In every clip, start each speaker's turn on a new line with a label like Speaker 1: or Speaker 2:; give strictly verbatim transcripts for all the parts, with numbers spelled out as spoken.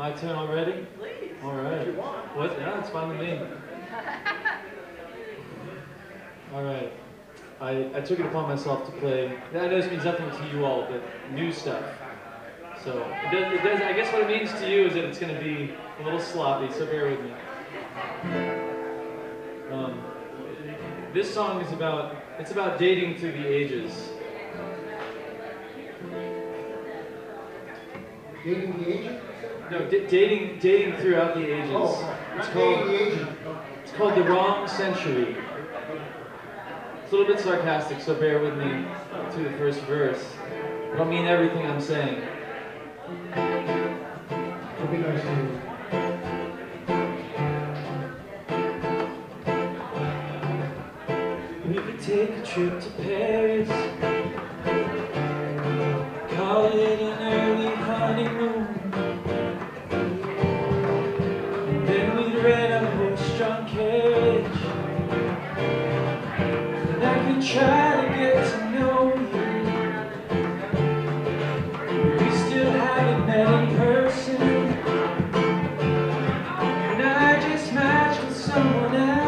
Speaker 1: My turn already?
Speaker 2: Please.
Speaker 1: All right. What? Yeah, it's fine with me. All right. I, I took it upon myself to play. I know this means nothing to you all, but new stuff. So it does, it does. I guess what it means to you is that it's going to be a little sloppy. So bear with me. Um, this song is about. It's about dating through the ages.
Speaker 3: Dating the agent?
Speaker 1: No, d dating dating throughout the ages.
Speaker 3: Oh,
Speaker 1: it's
Speaker 3: not
Speaker 1: called
Speaker 3: dating the agent.
Speaker 1: it's called The Wrong Century. It's a little bit sarcastic, so bear with me through the first verse. I don't mean everything I'm saying.
Speaker 3: It'll be nice to you.
Speaker 1: We could take a trip to Paris, call it an early honeymoon, and then we'd rent a horse-drawn carriage, and I could try to get to know you. We still haven't met in person, and I just matched with someone else.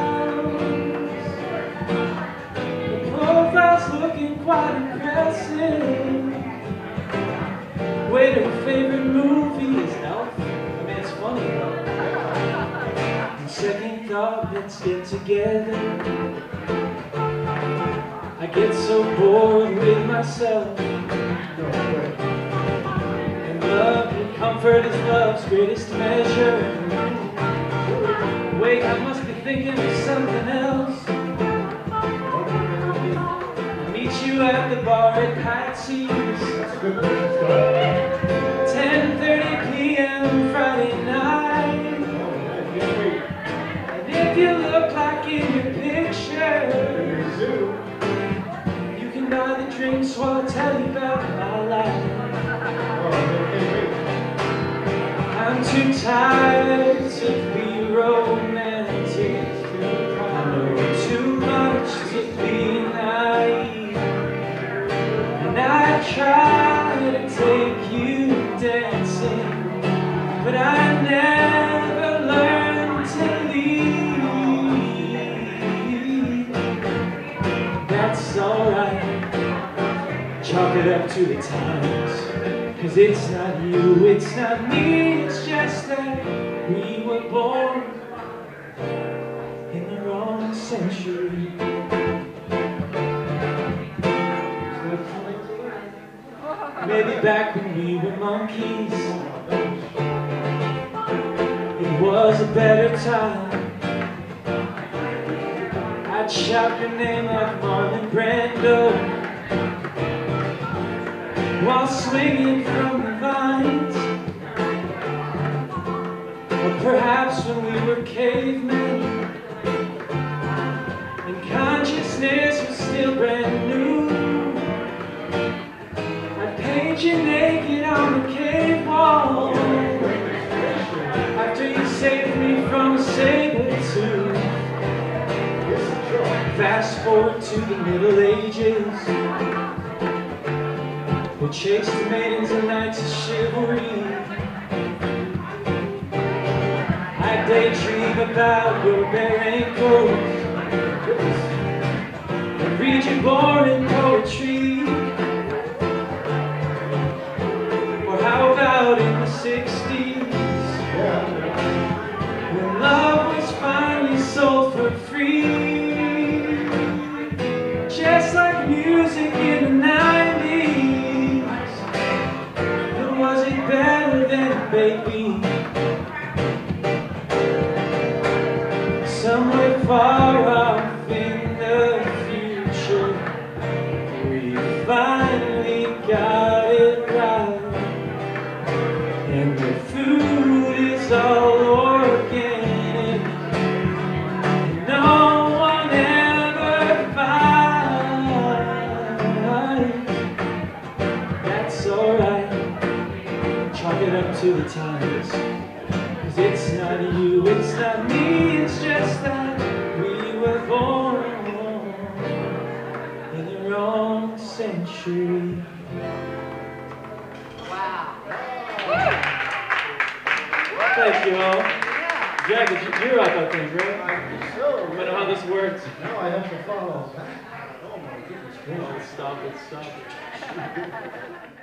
Speaker 1: Looking quite impressive. Wait, her favorite movie is Elf? I mean, it's funny. And second thought, let's get together. I get so bored with myself. And love and comfort is love's greatest measure. Wait, I must be thinking of something else. You at the bar at Patsy's, ten thirty p m Friday night. And if you look like in your picture, you can buy the drinks while I tell you about my life. I'm too tired to be romantic. I know too much to be naive. I try to take you dancing, but I never learned to leave. That's alright, chalk it up to the times, cause it's not you, it's not me, it's just that we were born in the wrong century. Maybe back when we were monkeys, it was a better time. I'd shout your name like Marlon Brando while swinging from the vines. Or perhaps when we were cavemen and consciousness was still brand new. You naked on the cave wall after you saved me from a saber-tooth. Fast forward to the Middle Ages, we chased the maidens and knights of chivalry. I daydream about your bare ankles and read your boring poetry. How about in the sixties, when love was finally sold for free, just like music in the nineties, but was it better than baby? Somewhere far off in the future, we finally got it right. And the food is all organic. No one ever fights. That's alright. Chalk it up to the times. Cause it's not you, it's not me, it's just that we were born in the wrong century.
Speaker 2: Wow.
Speaker 1: Thank you all. Jack, you- you're up, I think, right?
Speaker 3: I think so.
Speaker 1: You know how this works?
Speaker 3: Now I have to follow back. Oh my goodness
Speaker 1: Oh,
Speaker 3: gracious.
Speaker 1: stop it, stop it.